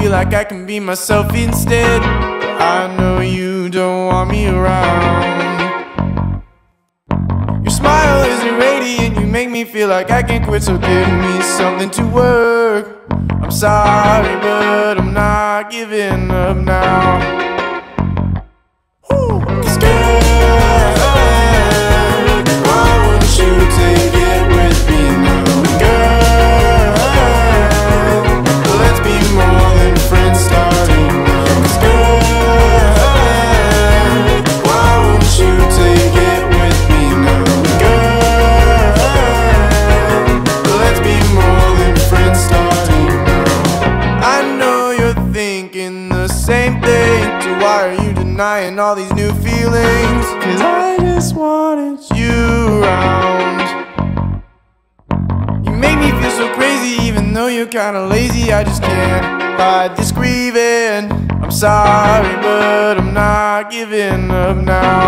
feel like I can be myself instead. I know you don't want me around. Your smile is radiant, you make me feel like I can't quit, so give me something to work. I'm sorry, but I'm not giving up now. Ooh. 'Cause girl, why wouldn't you take it with me now? Girl, let's be more than friends starting now. 'Cause girl, why wouldn't you take it with me now? Girl, let's be more than friends starting now. I know you're thinking the same thing, so why are you denying all these new feelings? 'Cause I just wanted you around. You make me feel so crazy, even though you're kinda lazy. I just can't hide this grieving. I'm sorry, but I'm not giving up now.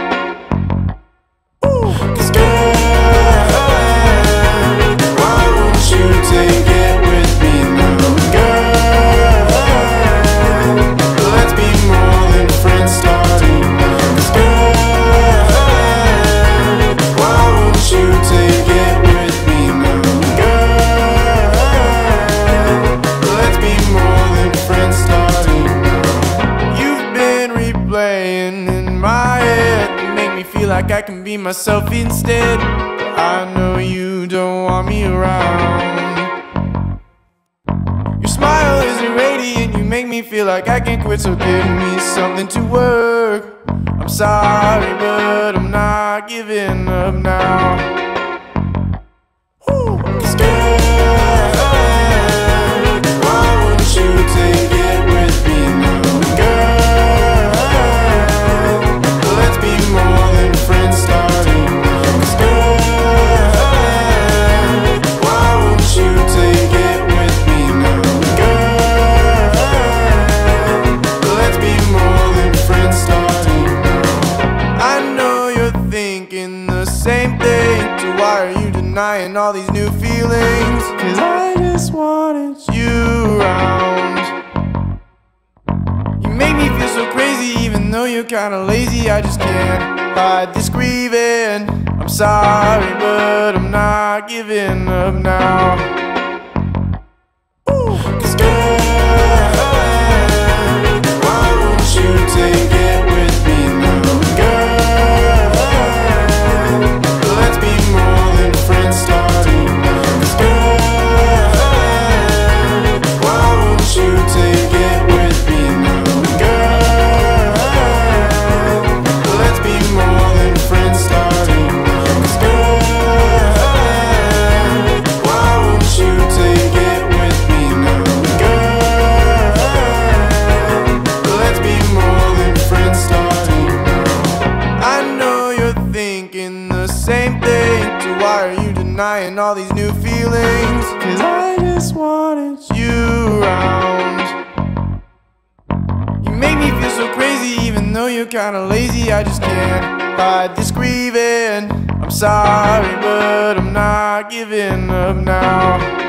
Ooh. 'Cause girl, why won't you take it with me now? Girl, let's be more than friends starting now. 'Cause girl, why won't you take it with me now? Girl, let's be more than friends starting now. You've been replaying in my head, you make me feel like I can be myself instead. I know you don't want me around. Your smile is radiant, you make me feel like I can't quit, so give me something to work. I'm sorry, but I'm not giving up now. Ooh. 'Cause girl, why wouldn't you take it with me now? Girl, let's be more than friends starting now. 'Cause girl, why won't you take it with me now? Girl, let's be more than friends starting now. I know you're thinking the same thing, so why are you denying all these new feelings? 'Cause I just wanted you around. You make me feel so crazy, even though you're kinda lazy. I just can't hide this grieving. I'm sorry, but I'm not giving up now. Ooh. 'Cause girl, why won't you take it with me now? Girl, let's be more than friends starting now. 'Cause girl, why won't you take it with me now? Girl, let's be more than friends starting now. 'Cause girl, why won't you take it with me now? Girl, let's be more than friends starting now. I know you're thinking the same thing, so why are you denying all these new feelings? 'Cause I just wanted you around. You make me feel so crazy, even though you're kinda lazy. I just can't hide this grieving. I'm sorry, but I'm not giving up now.